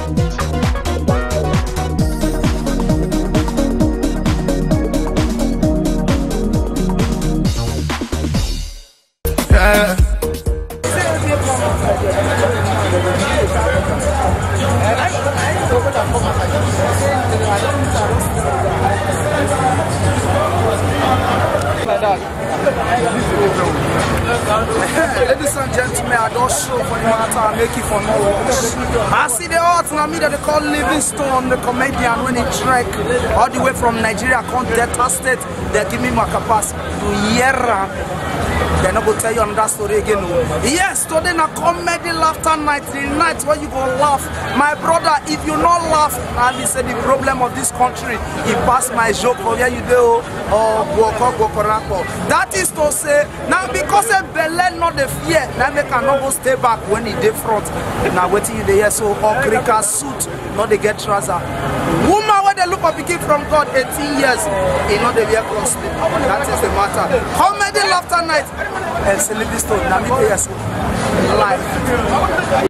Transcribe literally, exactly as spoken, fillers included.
Ladies and gentlemen, I don't show for the matter, I make it for no one. I see the art now me that they call Livingstone, the comedian, when he trek all the way from Nigeria, come Delta State, they give me my capacity to Yera. They're not going to tell you another story again. Yes, today na comedy laughter night, the night where you go laugh. My brother, if you not laugh, and he said the problem of this country, he passed my joke for where you do, or that is to say, now because a belly not the fear, now they cannot go stay back when he dey front. Now waiting you there, so or cricket suit, not they get trouser. Woman where they look up picking from God eighteen years, he not the wear closely. That is the matter. Comedy laughter night. And Livingstone, now me live.